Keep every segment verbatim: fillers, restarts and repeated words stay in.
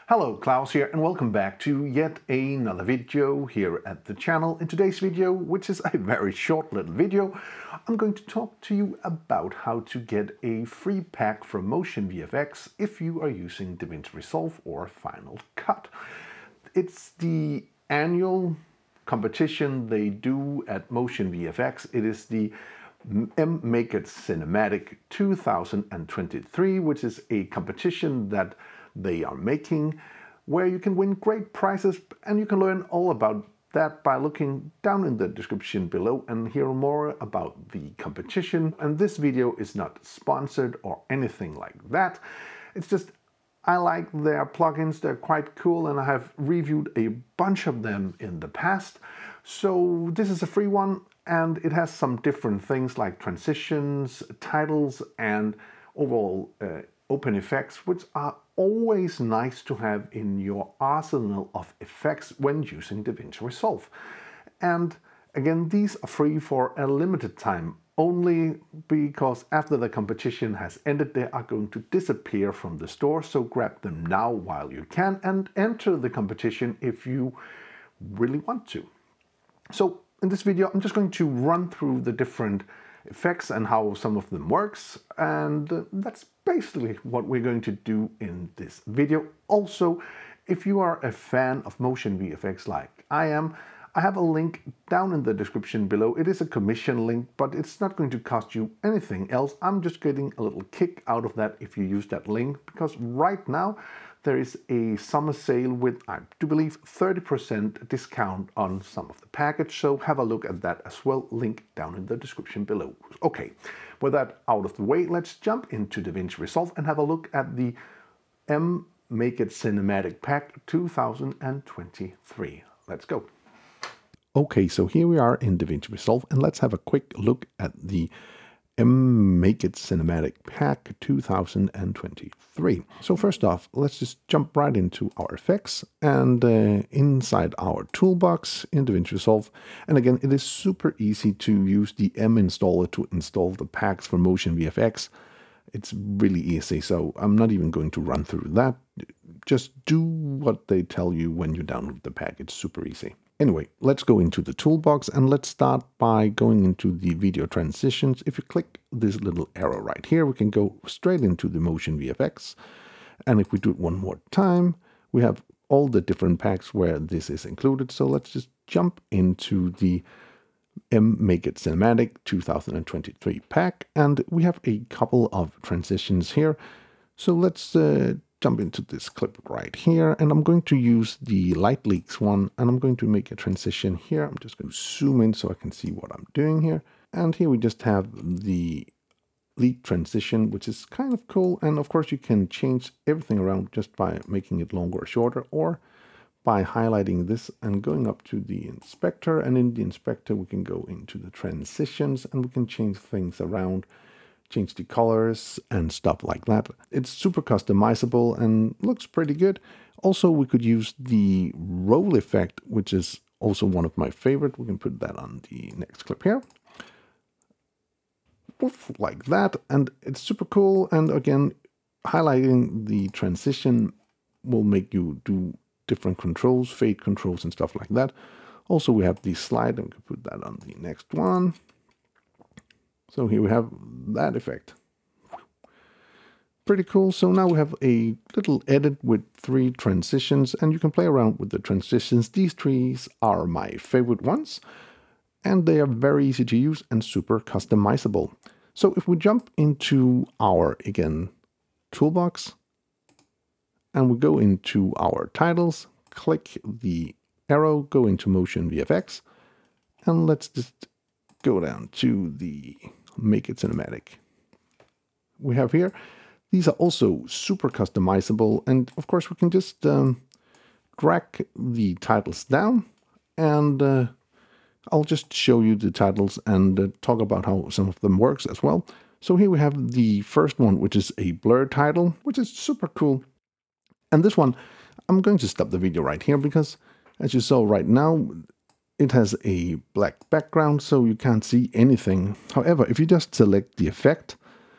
Hello, Klaus here, and welcome back to yet another video here at the channel. In today's video, which is a very short little video, I'm going to talk to you about how to get a free pack from MotionVFX if you are using Davinci Resolve or Final Cut. It's the annual competition they do at MotionVFX. It is the mMaket Cinematic two thousand twenty-three, which is a competition that they are making, where you can win great prizes, and you can learn all about that by looking down in the description below and hear more about the competition. And this video is not sponsored or anything like that. It's just I like their plugins, they're quite cool, and I have reviewed a bunch of them in the past. So this is a free one, and it has some different things like transitions, titles, and overall uh, open effects, which are always nice to have in your arsenal of effects when using Davinci Resolve. And again, these are free for a limited time, only because after the competition has ended, they are going to disappear from the store. So grab them now while you can and enter the competition if you really want to. So in this video, I'm just going to run through the different effects and how some of them works, and uh, that's basically what we're going to do in this video. Also, if you are a fan of MotionVFX like I am, I have a link down in the description below. It is a commission link, but it's not going to cost you anything else. I'm just getting a little kick out of that if you use that link, because right now there is a summer sale with, I do believe, thirty percent discount on some of the package, so have a look at that as well, link down in the description below. Okay, with that out of the way, let's jump into Davinci Resolve and have a look at the mMaket Cinematic Pack two thousand twenty-three. Let's go. Okay, so here we are in Davinci Resolve, and let's have a quick look at the mMaket Cinematic Pack two thousand twenty-three. So first off, let's just jump right into our effects and uh, inside our toolbox in Davinci Resolve. And again, it is super easy to use the M installer to install the packs for MotionVFX. It's really easy, so I'm not even going to run through that. Just do what they tell you when you download the pack. It's super easy. Anyway, let's go into the toolbox, and let's start by going into the video transitions. If you click this little arrow right here, we can go straight into the MotionVFX. And if we do it one more time, we have all the different packs where this is included. So let's just jump into the mMaket Cinematic two thousand twenty-three pack, and we have a couple of transitions here. So let's uh, jump into this clip right here, and I'm going to use the light leaks one, and I'm going to make a transition here. I'm just going to zoom in so I can see what I'm doing here. And here we just have the leak transition, which is kind of cool. And of course you can change everything around just by making it longer or shorter, or by highlighting this and going up to the inspector. And in the inspector, we can go into the transitions and we can change things around, change the colors and stuff like that. It's super customizable and looks pretty good. Also, we could use the roll effect, which is also one of my favorite. We can put that on the next clip here. Poof, like that. And it's super cool. And again, highlighting the transition will make you do different controls, fade controls and stuff like that. Also, we have the slide, and we can put that on the next one. So here we have that effect. Pretty cool. So now we have a little edit with three transitions, and you can play around with the transitions. These trees are my favorite ones, and they are very easy to use and super customizable. So if we jump into our, again, toolbox, and we go into our titles, click the arrow, go into MotionVFX, and let's just go down to the mMaket Cinematic. We have here, these are also super customizable, and of course we can just um, drag the titles down, and uh, I'll just show you the titles and uh, talk about how some of them works as well. So here we have the first one, which is a blur title, which is super cool. And this one, I'm going to stop the video right here because, as you saw right now, it has a black background, so you can't see anything. However, if you just select the effect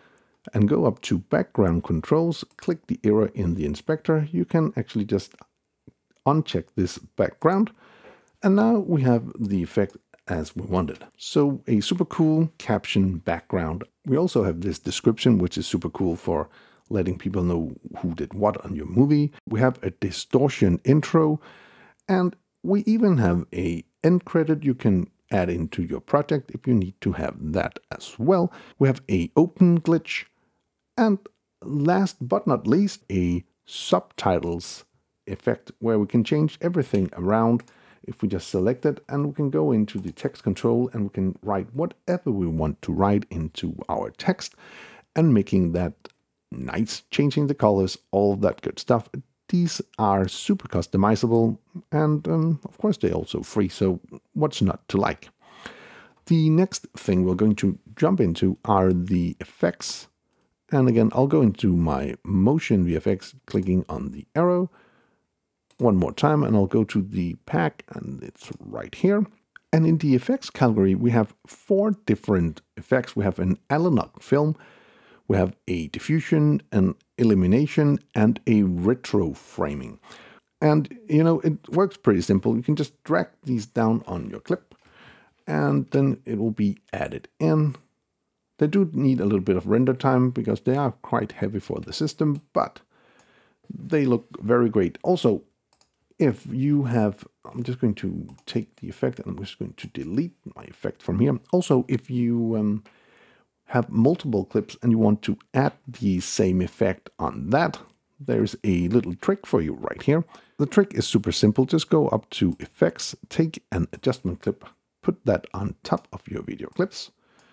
and go up to background controls, click the arrow in the inspector, you can actually just uncheck this background. And now we have the effect as we wanted. So a super cool caption background. We also have this description, which is super cool for letting people know who did what on your movie. We have a distortion intro, and we even have a end credit you can add into your project if you need to have that as well. We have a open glitch, and last but not least, a subtitles effect where we can change everything around. If we just select it, and we can go into the text control and we can write whatever we want to write into our text and making that nice, changing the colors, all of that good stuff. These are super customizable, and um, of course they're also free, so what's not to like? The next thing we're going to jump into are the effects. And again, I'll go into my MotionVFX, clicking on the arrow one more time, and I'll go to the pack, and it's right here. And in the effects category, we have four different effects. We have an analog film, we have a diffusion, an illumination, and a retro framing. And you know, it works pretty simple. You can just drag these down on your clip, and then it will be added in. They do need a little bit of render time because they are quite heavy for the system, but they look very great. Also, if you have, I'm just going to take the effect and I'm just going to delete my effect from here. Also, if you um, have multiple clips and you want to add the same effect on that, there's a little trick for you right here. The trick is super simple. Just go up to Effects, take an adjustment clip, put that on top of your video clips,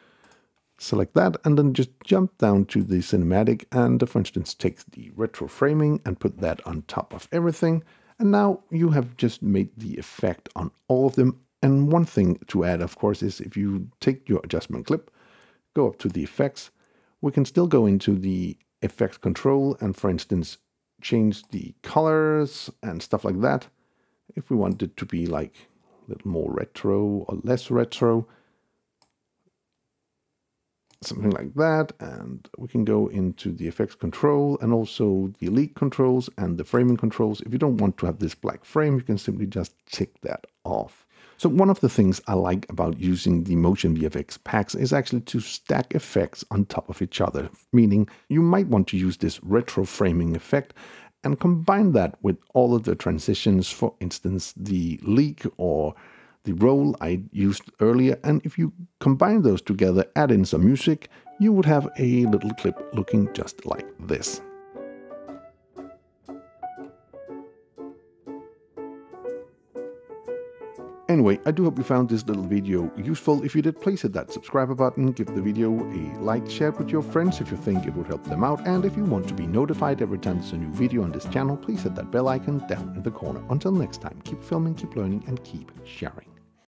select that, and then just jump down to the cinematic and, for instance, take the retro framing and put that on top of everything. And now you have just made the effect on all of them. And one thing to add, of course, is if you take your adjustment clip, go up to the effects, we can still go into the effects control and, for instance, change the colors and stuff like that. If we want it to be like a little more retro or less retro, something like that, and we can go into the effects control and also the elite controls and the framing controls. If you don't want to have this black frame, you can simply just tick that off. So one of the things I like about using the MotionVFX packs is actually to stack effects on top of each other, meaning you might want to use this retro framing effect and combine that with all of the transitions, for instance, the leak or the roll I used earlier, and if you combine those together, add in some music, you would have a little clip looking just like this. Anyway, I do hope you found this little video useful. If you did, please hit that subscribe button, give the video a like, share it with your friends if you think it would help them out, and if you want to be notified every time there's a new video on this channel, please hit that bell icon down in the corner. Until next time, keep filming, keep learning, and keep sharing.